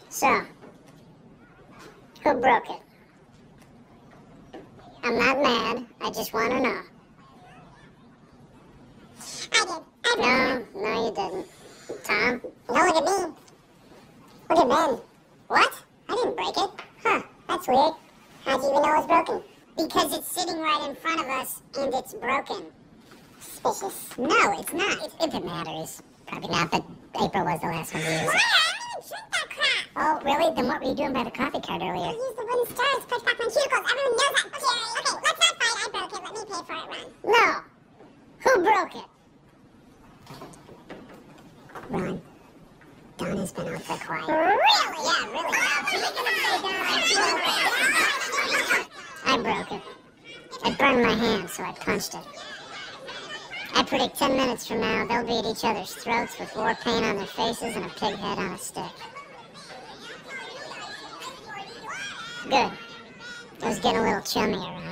So, who broke it? I'm not mad. I just want to know. I did. I broke it. No, you didn't. Tom? No, look at me. Look at Ben. What? I didn't break it. Huh, that's weird. How'd you even know it was broken? Because it's sitting right in front of us and it's broken. Suspicious. No, it's not. If it matters. Probably not, but April was the last one to use What? it. I didn't even drink that crap. Oh, really? Then what were you doing by the coffee cart I earlier? used the wooden stars to push back my cuticles. Everyone knows that. Okay, let's not fight. I broke it. Let me pay for it, Ron. No. Who broke it? Ron, Donna's been out there quiet. Really? Yeah, really. I broke it. It burned my hand, so I punched it. I predict 10 minutes from now, they'll be at each other's throats with war paint on their faces and a pig head on a stick. Good. It was getting a little chummy around